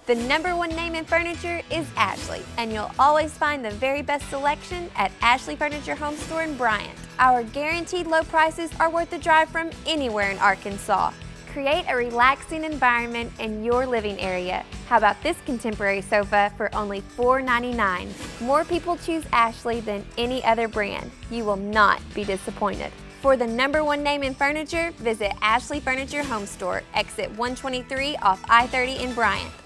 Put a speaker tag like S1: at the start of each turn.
S1: The #1 name in furniture is Ashley, and you'll always find the very best selection at Ashley Furniture Home Store in Bryant. Our guaranteed low prices are worth the drive from anywhere in Arkansas. Create a relaxing environment in your living area. How about this contemporary sofa for only $4.99? More people choose Ashley than any other brand. You will not be disappointed. For the #1 name in furniture, visit Ashley Furniture Home Store, exit 123 off I-30 in Bryant.